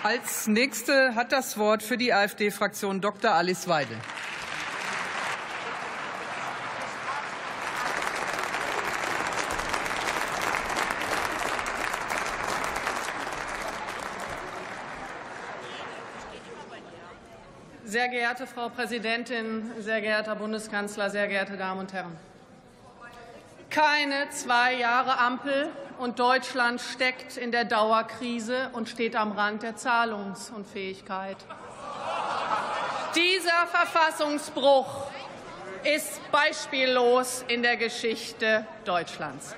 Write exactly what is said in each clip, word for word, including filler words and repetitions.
Als Nächste hat das Wort für die AfD-Fraktion Doktor Alice Weidel. Sehr geehrte Frau Präsidentin, sehr geehrter Bundeskanzler, sehr geehrte Damen und Herren! Keine zwei Jahre Ampel, und Deutschland steckt in der Dauerkrise und steht am Rand der Zahlungsunfähigkeit. Dieser Verfassungsbruch ist beispiellos in der Geschichte Deutschlands.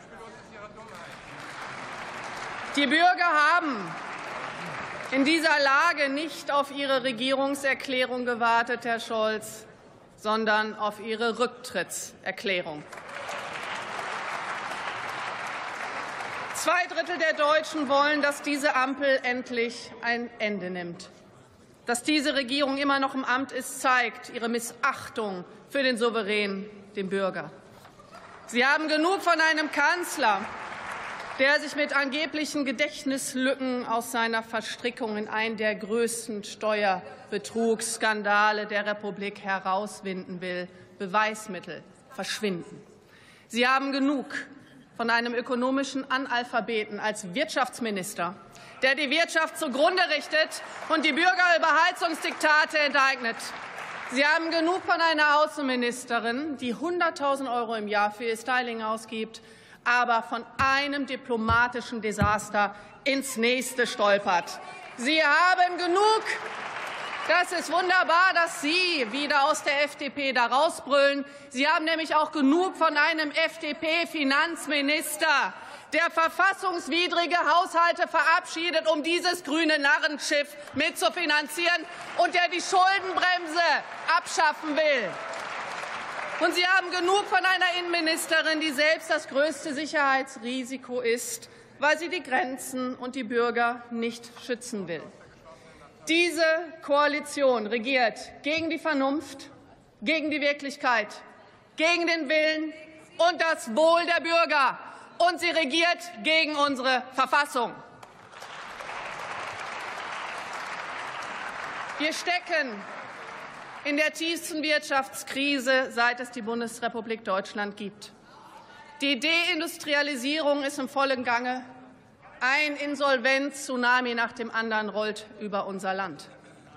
Die Bürger haben in dieser Lage nicht auf Ihre Regierungserklärung gewartet, Herr Scholz, sondern auf Ihre Rücktrittserklärung. Zwei Drittel der Deutschen wollen, dass diese Ampel endlich ein Ende nimmt. Dass diese Regierung immer noch im Amt ist, zeigt ihre Missachtung für den Souverän, den Bürger. Sie haben genug von einem Kanzler, der sich mit angeblichen Gedächtnislücken aus seiner Verstrickung in einen der größten Steuerbetrugsskandale der Republik herauswinden will. Beweismittel verschwinden. Sie haben genug von einem ökonomischen Analphabeten als Wirtschaftsminister, der die Wirtschaft zugrunde richtet und die Bürger über Heizungsdiktate enteignet. Sie haben genug von einer Außenministerin, die hunderttausend Euro im Jahr für ihr Styling ausgibt, aber von einem diplomatischen Desaster ins nächste stolpert. Sie haben genug. Das ist wunderbar, dass Sie wieder aus der F D P da rausbrüllen. Sie haben nämlich auch genug von einem F D P-Finanzminister, der verfassungswidrige Haushalte verabschiedet, um dieses grüne Narrenschiff mitzufinanzieren und der die Schuldenbremse abschaffen will. Und Sie haben genug von einer Innenministerin, die selbst das größte Sicherheitsrisiko ist, weil sie die Grenzen und die Bürger nicht schützen will. Diese Koalition regiert gegen die Vernunft, gegen die Wirklichkeit, gegen den Willen und das Wohl der Bürger. Und sie regiert gegen unsere Verfassung. Wir stecken in der tiefsten Wirtschaftskrise, seit es die Bundesrepublik Deutschland gibt. Die Deindustrialisierung ist im vollen Gange. Ein Insolvenz-Tsunami nach dem anderen rollt über unser Land.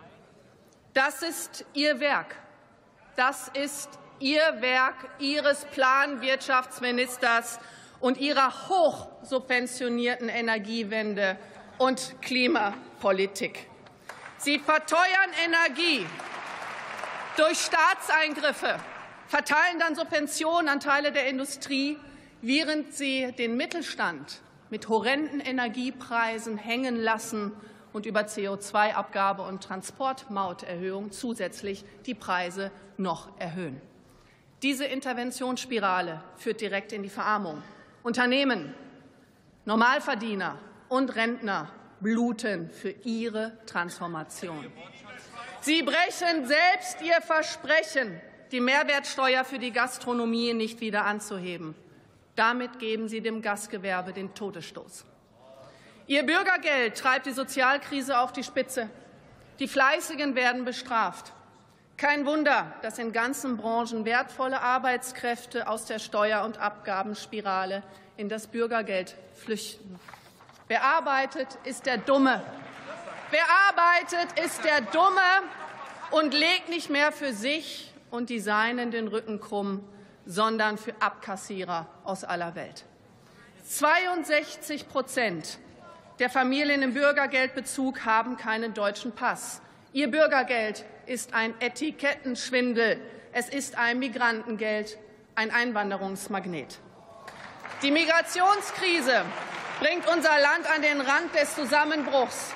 Das ist Ihr Werk. Das ist Ihr Werk Ihres Planwirtschaftsministers und Ihrer hochsubventionierten Energiewende und Klimapolitik. Sie verteuern Energie durch Staatseingriffe, verteilen dann Subventionen an Teile der Industrie, während Sie den Mittelstand mit horrenden Energiepreisen hängen lassen und über C O zwei Abgabe und Transportmauterhöhung zusätzlich die Preise noch erhöhen. Diese Interventionsspirale führt direkt in die Verarmung. Unternehmen, Normalverdiener und Rentner bluten für ihre Transformation. Sie brechen selbst ihr Versprechen, die Mehrwertsteuer für die Gastronomie nicht wieder anzuheben. Damit geben Sie dem Gastgewerbe den Todesstoß. Ihr Bürgergeld treibt die Sozialkrise auf die Spitze. Die Fleißigen werden bestraft. Kein Wunder, dass in ganzen Branchen wertvolle Arbeitskräfte aus der Steuer- und Abgabenspirale in das Bürgergeld flüchten. Wer arbeitet, ist der Dumme. Wer arbeitet, ist der Dumme und legt nicht mehr für sich und die Seinen den Rücken krumm, sondern für Abkassierer aus aller Welt. zweiundsechzig Prozent der Familien im Bürgergeldbezug haben keinen deutschen Pass. Ihr Bürgergeld ist ein Etikettenschwindel. Es ist ein Migrantengeld, ein Einwanderungsmagnet. Die Migrationskrise bringt unser Land an den Rand des Zusammenbruchs.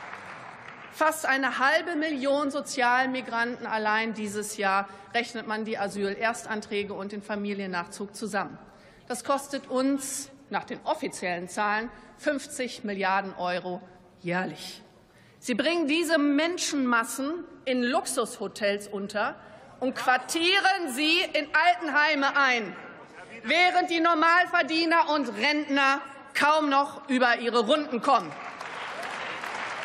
Fast eine halbe Million Sozialmigranten allein dieses Jahr rechnet man die Asylerstanträge und den Familiennachzug zusammen. Das kostet uns nach den offiziellen Zahlen fünfzig Milliarden Euro jährlich. Sie bringen diese Menschenmassen in Luxushotels unter und quartieren sie in Altenheime ein, während die Normalverdiener und Rentner kaum noch über ihre Runden kommen. Und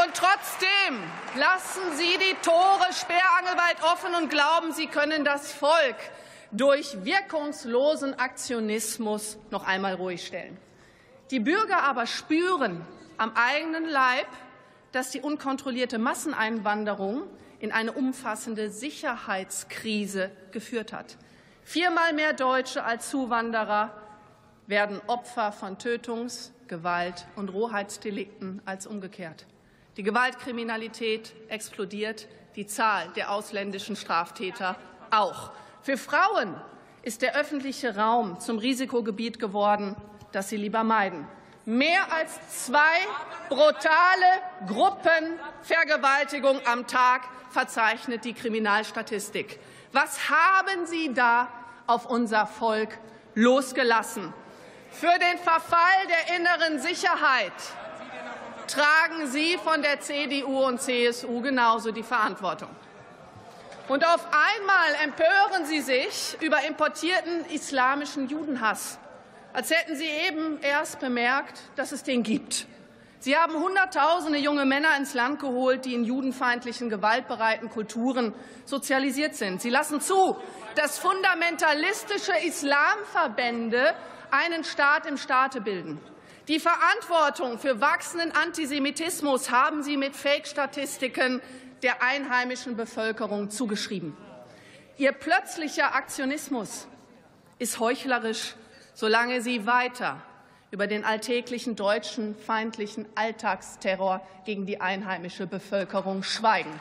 Und trotzdem lassen Sie die Tore sperrangelweit offen und glauben, Sie können das Volk durch wirkungslosen Aktionismus noch einmal ruhig stellen. Die Bürger aber spüren am eigenen Leib, dass die unkontrollierte Masseneinwanderung in eine umfassende Sicherheitskrise geführt hat. Viermal mehr Deutsche als Zuwanderer werden Opfer von Tötungs-, Gewalt- und Rohheitsdelikten als umgekehrt. Die Gewaltkriminalität explodiert, die Zahl der ausländischen Straftäter auch. Für Frauen ist der öffentliche Raum zum Risikogebiet geworden, das sie lieber meiden. Mehr als zwei brutale Gruppenvergewaltigungen am Tag verzeichnet die Kriminalstatistik. Was haben Sie da auf unser Volk losgelassen? Für den Verfall der inneren Sicherheit tragen Sie von der C D U und C S U genauso die Verantwortung. Und auf einmal empören Sie sich über importierten islamischen Judenhass, als hätten Sie eben erst bemerkt, dass es den gibt. Sie haben Hunderttausende junge Männer ins Land geholt, die in judenfeindlichen, gewaltbereiten Kulturen sozialisiert sind. Sie lassen zu, dass fundamentalistische Islamverbände einen Staat im Staate bilden. Die Verantwortung für wachsenden Antisemitismus haben Sie mit Fake-Statistiken der einheimischen Bevölkerung zugeschrieben. Ihr plötzlicher Aktionismus ist heuchlerisch, solange Sie weiter über den alltäglichen deutschen feindlichen Alltagsterror gegen die einheimische Bevölkerung schweigen.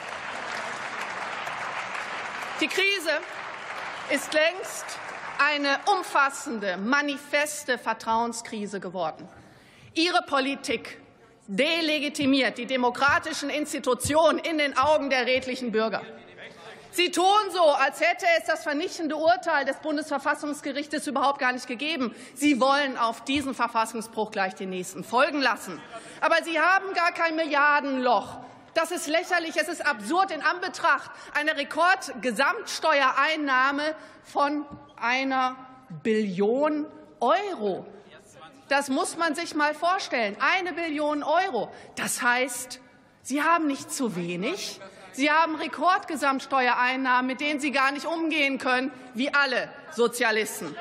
Die Krise ist längst eine umfassende, manifeste Vertrauenskrise geworden. Ihre Politik delegitimiert die demokratischen Institutionen in den Augen der redlichen Bürger. Sie tun so, als hätte es das vernichtende Urteil des Bundesverfassungsgerichtes überhaupt gar nicht gegeben. Sie wollen auf diesen Verfassungsbruch gleich den nächsten folgen lassen. Aber Sie haben gar kein Milliardenloch. Das ist lächerlich, es ist absurd in Anbetracht einer Rekordgesamtsteuereinnahme von einer Billion Euro. Das muss man sich mal vorstellen. Eine Billion Euro. Das heißt, Sie haben nicht zu wenig. Sie haben Rekordgesamtsteuereinnahmen, mit denen Sie gar nicht umgehen können, wie alle Sozialisten.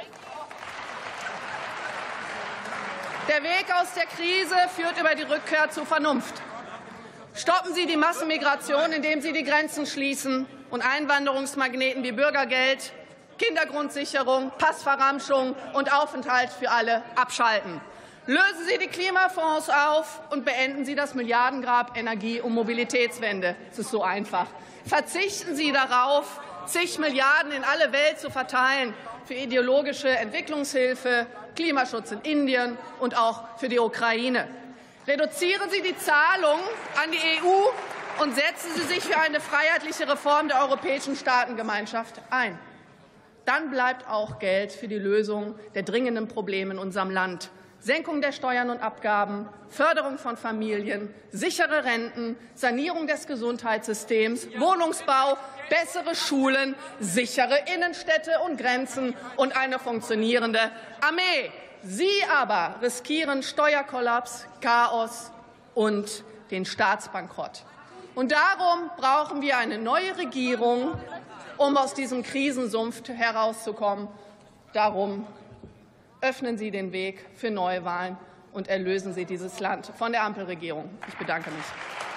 Der Weg aus der Krise führt über die Rückkehr zur Vernunft. Stoppen Sie die Massenmigration, indem Sie die Grenzen schließen und Einwanderungsmagneten wie Bürgergeld, Kindergrundsicherung, Passverramschung und Aufenthalt für alle abschalten. Lösen Sie die Klimafonds auf und beenden Sie das Milliardengrab Energie- und Mobilitätswende. Es ist so einfach. Verzichten Sie darauf, zig Milliarden in alle Welt zu verteilen für ideologische Entwicklungshilfe, Klimaschutz in Indien und auch für die Ukraine. Reduzieren Sie die Zahlungen an die E U und setzen Sie sich für eine freiheitliche Reform der Europäischen Staatengemeinschaft ein. Dann bleibt auch Geld für die Lösung der dringenden Probleme in unserem Land. Senkung der Steuern und Abgaben, Förderung von Familien, sichere Renten, Sanierung des Gesundheitssystems, Wohnungsbau, bessere Schulen, sichere Innenstädte und Grenzen und eine funktionierende Armee. Sie aber riskieren Steuerkollaps, Chaos und den Staatsbankrott. Und darum brauchen wir eine neue Regierung, um aus diesem Krisensumpf herauszukommen. Darum öffnen Sie den Weg für Neuwahlen und erlösen Sie dieses Land von der Ampelregierung. Ich bedanke mich.